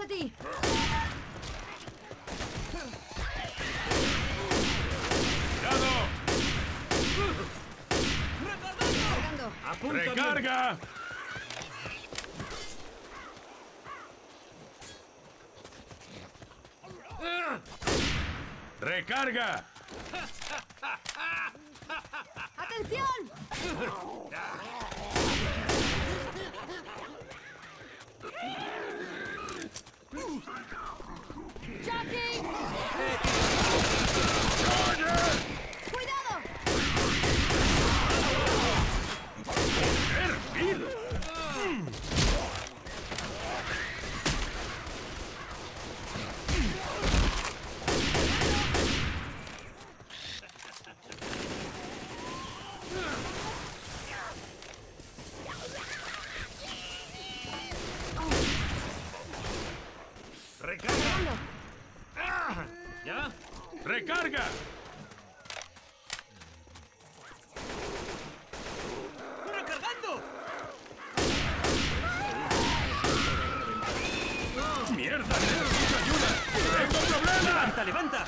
a ti! ¡Cuidado! ¡Recargando! ¡Recarga! ¡Recarga! ¡Atención! ¡Jockey! ¡Cuidado! ¡Hervido! ¡Recargando! ¿Ya? ¡Recarga! ¡Recargando! ¡Mierda! ¡Necesito ayuda! ¡Tengo problemas! ¡Levanta, levanta!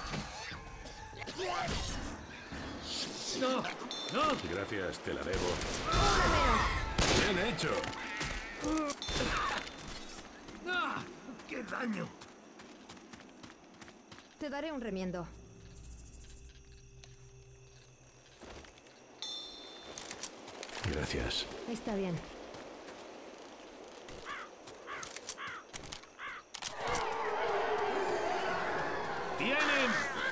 ¡No! ¡No! Gracias, te la debo. ¡Una menos! ¡Bien hecho! ¡Ah! ¡Qué daño! Te daré un remiendo. Gracias. Está bien. ¡Tienen!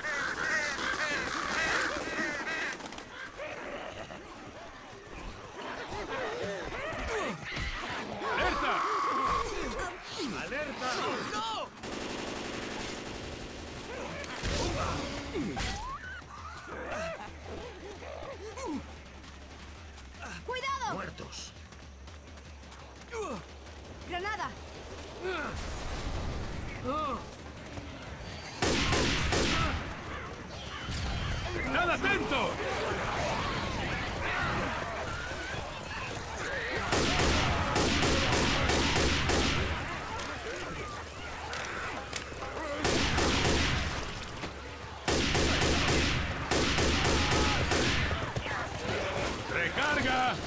¡Alerta! ¡Alerta! ¡No! ¡Cuidado! ¡Muertos! ¡Granada! ¡Estad atento! ¡Recarga!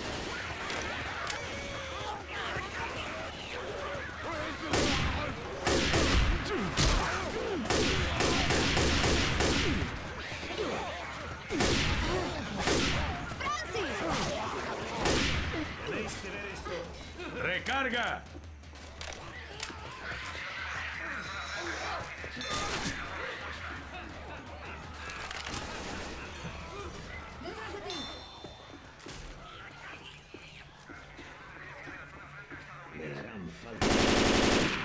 Tenéis que ver esto. ¡Recarga! ¡Detrás de ti! Me harán falta.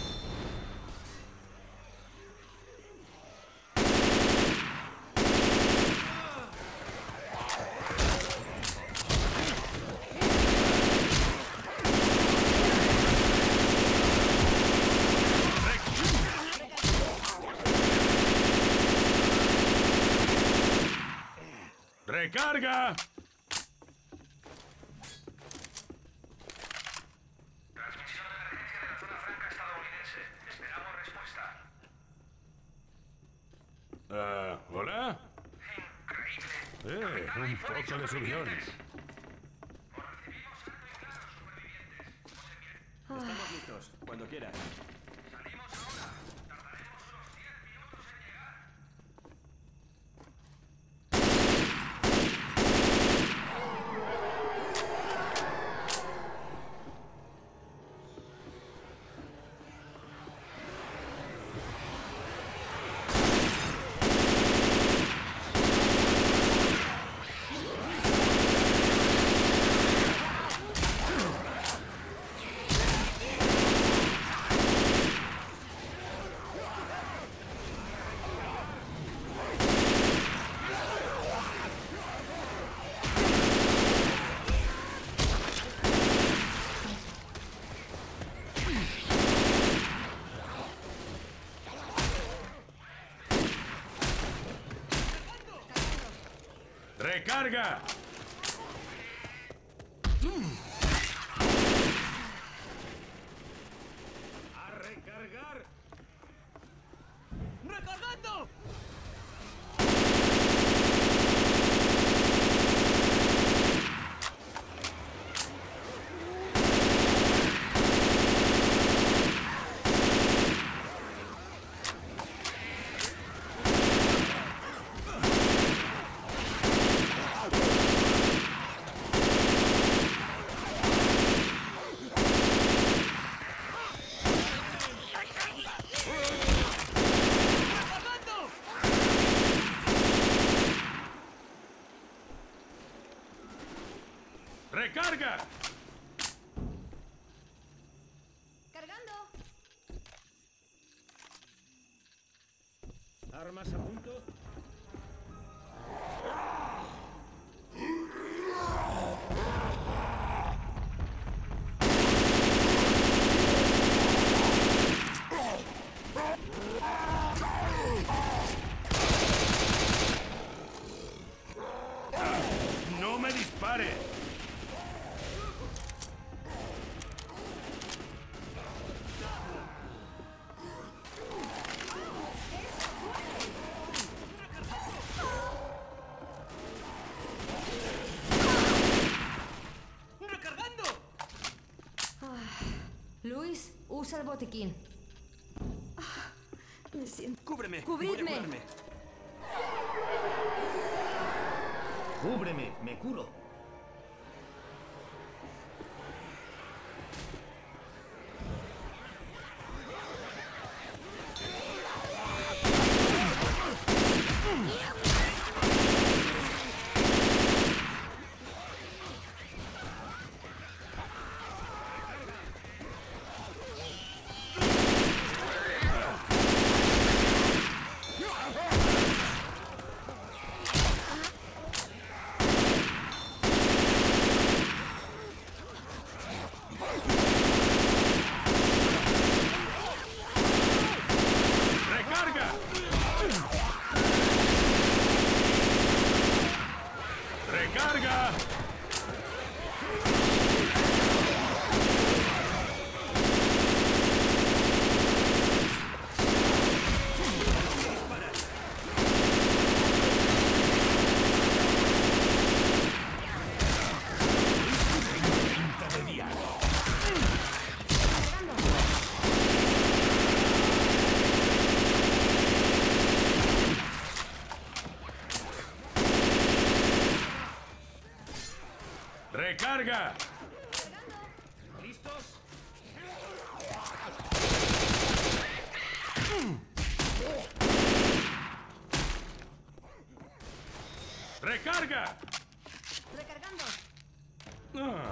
¡Recarga! Transmisión de emergencia de la zona franca estadounidense. Esperamos respuesta. ¿Hola? Increíble. Un poco de subión. Os recibimos alto y claro, supervivientes. Os enviaré. Estamos listos, cuando quieras. Salimos ahora. Tardaremos unos 10 minutos en llegar. ¡Recarga! ¡A recargar! ¡Recarga! Cargando. ¿Armas a punto? ¡No me dispare! ¡Recargando! Luis, usa el botiquín. Me siento... ¡Cúbreme! ¡Cubridme! Voy a curarme. Cúbreme, me curo. ¡Recarga! ¡Recarga! ¡Recarga! ¿Listos? ¡Recarga! Recargando. Ah.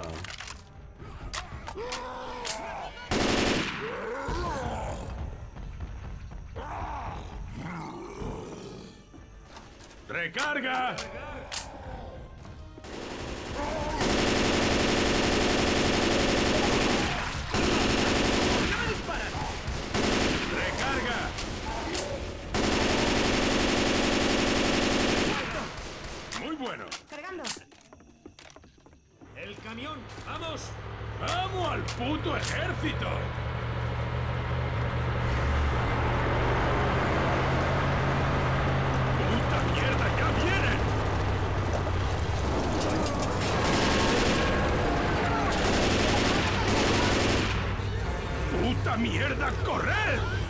¡Recarga! ¡Recarga! Muy bueno. Cargando. ¡El camión! ¡Vamos! ¡Vamos al puto ejército! ¡Puta mierda, ya vienen! ¡Puta mierda, corred!